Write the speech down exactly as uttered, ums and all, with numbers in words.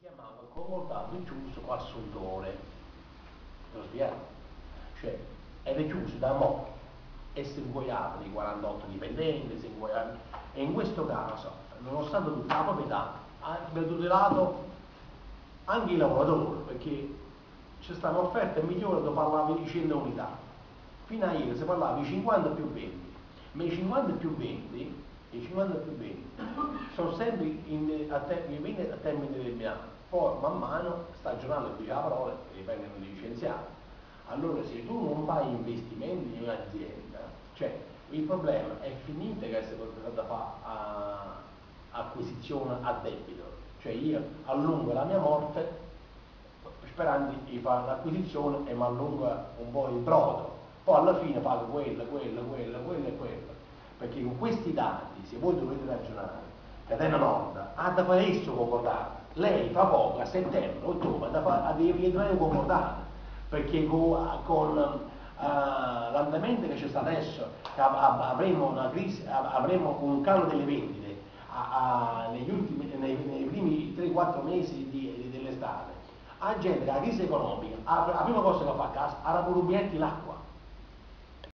chiamava concordato chiuso qua al Sontore, lo spiego? Cioè, era chiuso da mo' e si ingoiava di quarantotto dipendenti, si ingoiava, e in questo caso, nonostante tutta la proprietà, avrebbe tutelato anche i lavoratori, perché ci stanno offerte migliori dove parlavi di cento unità. Fino a ieri si parlava di cinquanta più venti, ma i cinquanta più venti, i cinquanta più venti sono sempre in, a, te, in a termine determinato, poi man mano stagionale dice la parola e vengono licenziati. Allora se tu non fai investimenti in un'azienda, cioè il problema è finito che essere portato a fare acquisizione a debito, cioè io allungo la mia morte sperando di fare l'acquisizione e mi allunga un po' il brodo, poi alla fine pago quello, quello, quello, quello e quello, perché con questi dati, se voi dovete ragionare, Catena Nord ha da fare esso concordato, lei fa poco, a settembre, ottobre, ha deve entrare concordato, perché con, con uh, l'andamento che c'è stato adesso, avremo una crisi, avremo un calo delle vendite a, a, negli ultimi, nei, nei primi tre quattro mesi di, di, dell'estate, a gente che la crisi economica, la prima cosa che fa a casa, ha la rubinetti l'acqua,